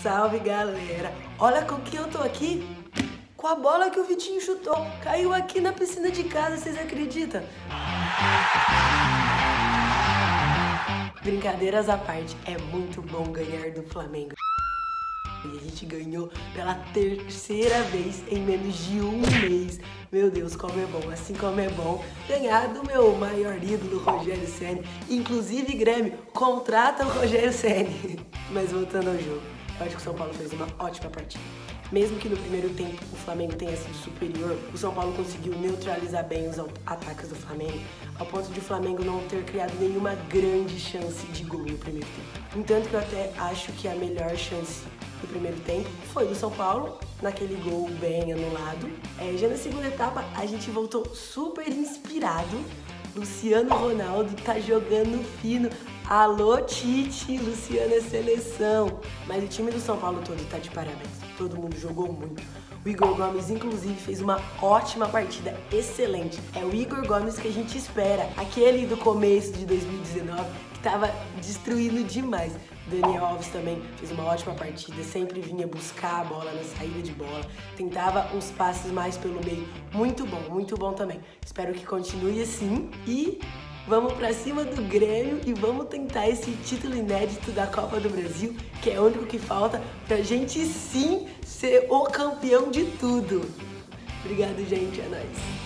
Salve, galera! Olha com que eu tô aqui, com a bola que o Vitinho chutou. Caiu aqui na piscina de casa, vocês acreditam? Brincadeiras à parte, é muito bom ganhar do Flamengo. E a gente ganhou pela terceira vez em menos de um mês. Meu Deus, como é bom, assim como é bom ganhar do meu maior ídolo, Rogério Ceni. Inclusive, Grêmio, contrata o Rogério Ceni. Mas voltando ao jogo, eu acho que o São Paulo fez uma ótima partida. Mesmo que no primeiro tempo o Flamengo tenha sido superior, o São Paulo conseguiu neutralizar bem os ataques do Flamengo, ao ponto de o Flamengo não ter criado nenhuma grande chance de gol no primeiro tempo. Entanto que eu até acho que a melhor chance do primeiro tempo foi do São Paulo, naquele gol bem anulado. Já na segunda etapa a gente voltou super inspirado. Luciano Ronaldo tá jogando fino. Alô, Tite, Luciano é seleção. Mas o time do São Paulo todo tá de parabéns. Todo mundo jogou muito. O Igor Gomes, inclusive, fez uma ótima partida, excelente. É o Igor Gomes que a gente espera. Aquele do começo de 2019, que tava destruindo demais. Daniel Alves também fez uma ótima partida, sempre vinha buscar a bola na saída de bola, tentava uns passes mais pelo meio, muito bom também. Espero que continue assim e vamos pra cima do Grêmio e vamos tentar esse título inédito da Copa do Brasil, que é o único que falta pra gente sim ser o campeão de tudo. Obrigado, gente, é nóis.